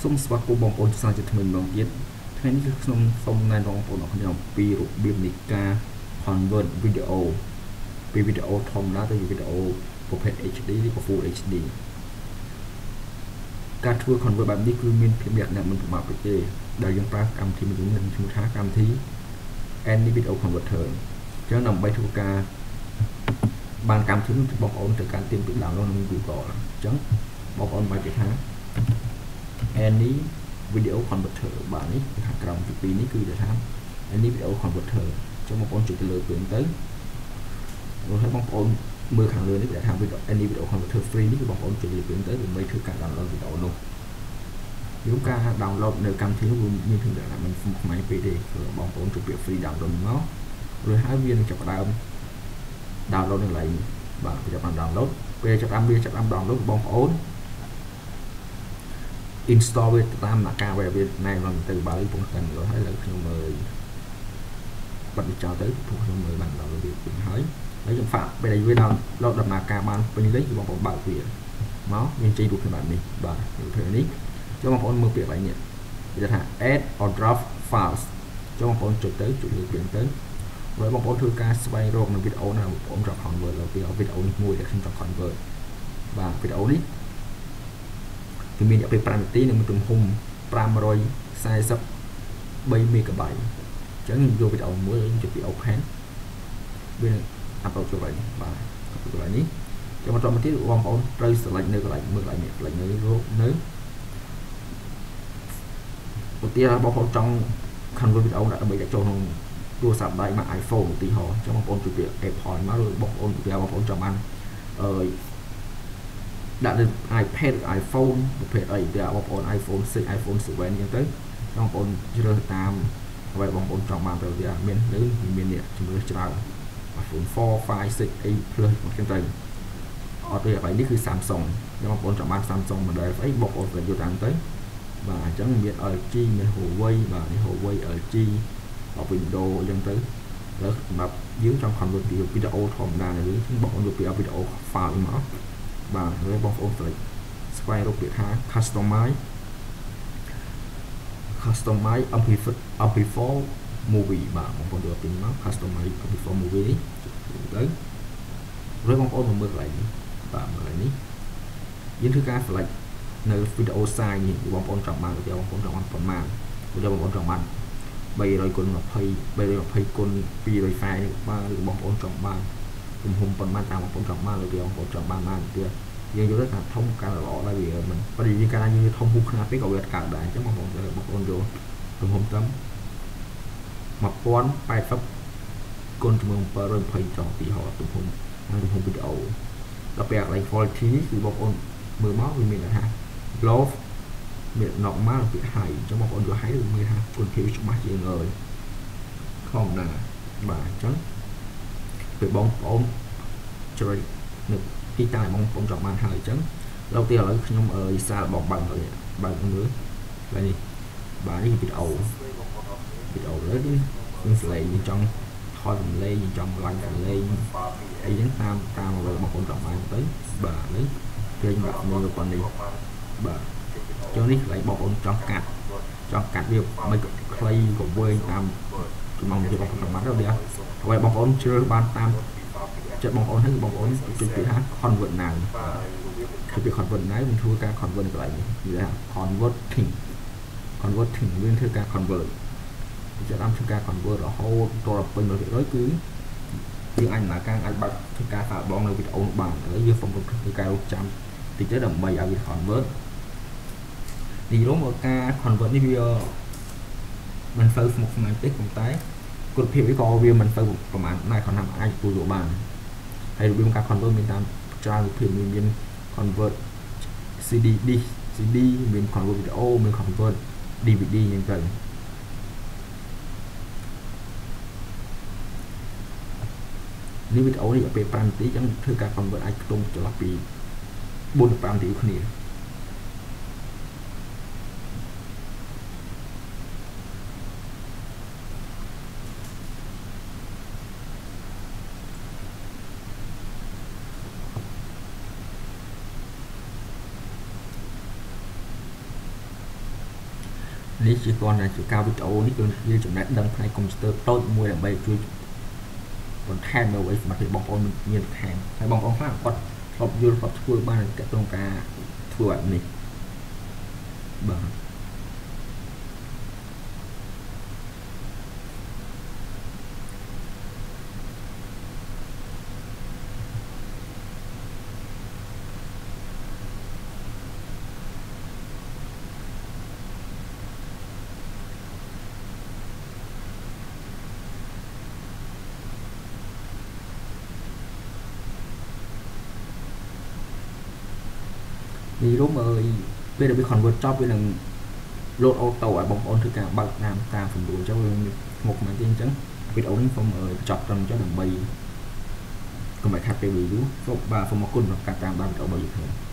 សូមស្វាគមន៍បងប្អូនសាជាថ្មីម្ដងទៀតថ្ងៃនេះគឺខ្ញុំសូមណែនាំបងប្អូនគ្នាអំពីរបៀបនៃការ convert វីដេអូពីវីដេអូធម្មតាទៅវីដេអូប្រភេទ HD ឬក៏ Full HD ការធ្វើ convert បែបនេះគឺមានភាពលក្ខណៈមិនប្រមាថទេដែលយើងប្រើកម្មវិធីមួយនឹងឈ្មោះថាកម្មវិធី Any Video Converter អញ្ចឹងដើម្បីធ្វើការបានកម្មវិធីនេះបងប្អូនត្រូវការទាញពី download នៅ Google អញ្ចឹងបងប្អូនមកពីថា Any Video Converter បាទនេះខាងក្រោមទី2នេះគឺថា Any Video Converter អញ្ចឹងបងប្អូនចុចទៅលើពេលទៅrồiให้បងប្អូនមើលខាងលើនេះគេថា Any Video Converter Free នេះគឺបងប្អូនចុចលើពេលទៅដើម្បីធ្វើការ download វីដេអូនោះយើងការ download នៅកម្មវិធីនោះមានភាពដែលមិនស្មុគស្មាញពេកទេបងប្អូនចុចពាក្យ free download មកrồiហើយវានឹងចាប់ផ្ដើម download នៅកន្លែងបាទចាប់បាន download ពេលចាប់បានវាចាប់បាន download បងប្អូន install វាតាមដំណាក់កាលវាណែនាំទៅបើពុំតាន់ហើយឥឡូវខ្ញុំមើលបាត់វាចោលទៅពុំខ្ញុំមើលបាន download វាពេញហើយខ្ញុំฝากពេលដែលវា download ដំណើរការបានពេញលេញគឺបងប្អូនបើកវាមកមានចេញរូបភាពបែបនេះបាទរូបភាពនេះចូលបងប្អូនមើលពាក្យបែបនេះគេថា add or drop files ចូលបងប្អូនចុចទៅចុចលើពាក្យទៅហើយបងប្អូនធ្វើការស្វែងរកនៅវីដេអូណាបងប្អូនចង់ convert ទៅពីវីដេអូនេះមួយដែលខ្ញុំចង់ convert បាទវីដេអូនេះគឺមានរយៈពេល5នាទីនិងមានទំហំ543 MB អញ្ចឹងយកវីដេអូមួយចុចពី open វានឹង upload ចូលនេះបាទចូលកន្លែងនេះចាំបន្តមកទៀតបងប្អូនត្រូវ select នៅកន្លែងមើលកន្លែងនេះ select នៅនៅឧទាហរណ៍បងប្អូនចង់ convert វីដេអូដើម្បីដាក់ចូលក្នុងទូរស័ព្ទដៃមក iPhone ឧទាហរណ៍អញ្ចឹងបងប្អូនជួយពាក្យ Apple មកឬបងប្អូនពីបងប្អូនចង់បានដាក់លើ iPad iPhone ប្រភេទអីពីបងប្អូន iPhone 6 iPhone 7អញ្ចឹងទៅបងប្អូនជ្រើសតាមអ្វីបងប្អូនចង់បានទៅវាមានលើមាននេះជំរឿនច្រើន iPhone 4 5 6 8 Plus មកចឹងទៅអត់ទេអ្វីនេះគឺ Samsung បងប្អូនចង់បាន Samsung model អីបងប្អូនក៏យកតាមទៅបាទអញ្ចឹងមាន LG មាន Huawei បាទនេះ Huawei LG Windows អញ្ចឹងទៅលើសម្រាប់យើងចង់ convert ពីវីដេអូធម្មតានេះបងប្អូនយកពីវីដេអូ file មកបាទហើយបងប្អូនស្វែងរកពាក្យថា customize MP4 movie បាទបងប្អូនយកពីមក customize MP4 movie នេះទៅrồiបងប្អូនមើលកន្លែងនេះបាទកន្លែងនេះយើងធ្វើការ select នៅវីដេអូ size នេះបងប្អូនចង់បានទៅបងប្អូនចង់បានប៉ុន្មានទៅបងប្អូនចង់បាន300 គុណ 20 320 គុណ 240បាទឬបងប្អូនចង់បានទំហំប៉ុន្មានតាមបងប្អូនចង់បានឬបងប្អូនចង់បានបានទៀតយើងយកទៅថាធំការល្អដែរវាមិនបើយើងកាលណាយើងធំហួសខ្នាតពេកក៏វាកើតដែរអញ្ចឹងបងប្អូនយកទំហំត្រឹម1080 គុណចំនួន720ចង់ទីហោទំហំវីដេអូដល់ពេលកន្លែង quality នេះគឺបងប្អូនមើលមកវាមានថា low មាន normal ពី high អញ្ចឹងបងប្អូនយក high គឺមានថាគុណភាពច្បាស់ជាងហើយធម្មតាបាទអញ្ចឹងពេលបងប្អូនជ្រើសនៅទីតាំងបងប្អូនចង់បានហើយអញ្ចឹងដល់ទីឥឡូវខ្ញុំសារបងបើកមើលហើយនេះបាទនេះវីដេអូលើនេះខ្ញុំស្លេងចង់ថតសម្លេងចង់ឡើងសម្លេងអីចឹងតាមអ្វីបងប្អូនចង់បានទៅបាទនេះគេដាក់មើលប៉ុណ្នេះបាទចុះនេះកន្លែងបងប្អូនចង់កាត់វាមិនខ្លីក៏វែងតាមចំណងរបស់បងប្អូនបានទៅវាអ្វីបងប្អូនជ្រើសបានតាមចិត្តបងប្អូនហើយបងប្អូនជិះពីថា convert now គឺពី convert now mìnhធ្វើការ convert កន្លែងនេះគឺថា converting វាធ្វើការ convert ចាំតាមធ្វើការ convert រហូតដល់ពេញ 100% គឺយើងអាចដំណើរការអាចបើកធ្វើការសាកល្បងនៅវីដេអូបានឥឡូវយើងសូមធ្វើការរកចាំតិចទៅដើម្បីឲ្យវា convert និយាយមកការ convert នេះវាមិនសូវស្មុគស្មាញទេប៉ុន្តែគុណភាពវាក៏វាមិនសូវប្រហែលដែរគាត់ថាអាចទទួលយកបានហើយរបៀបការ convert មានតាមច្រើនរូបភាពមាន convert CD disk CD មាន convert វីដេអូមាន convert DVD អញ្ចឹងទៅនេះវីដេអូនេះឲ្យពេល5នាទីអញ្ចឹងធ្វើការ convert អាចខ្ទង់ចន្លោះពី4ទៅ5នាទីគ្នានេះជាគ្រាន់តែជាការវីដេអូនេះគឺវាចំណេះដឹងផ្នែកកុំព្យូទ័រតូចមួយដើម្បីជួយបន្ថែមនៅអ្វីសម្រាប់ឲ្យបងប្អូនមានបន្ថែមហើយបងប្អូនខ្លះគាត់ធ្លាប់យល់គាត់ធ្វើបានតែក្នុងការធ្វើបែបនេះបាទនេះរួមអើយពេលដែលវា convert ចប់វានឹង load auto ឲ្យបងប្អូនធ្វើការបើកតាមសម្រួលអញ្ចឹងវាស្មុគមែនទេអញ្ចឹងវីដេអូនេះសូមបញ្ចប់ត្រឹមអញ្ចឹងដើម្បីកុំឲ្យខាត់ពេល review សូមអរគុណសម្រាប់ការតាមដានវីដេអូរបស់យើង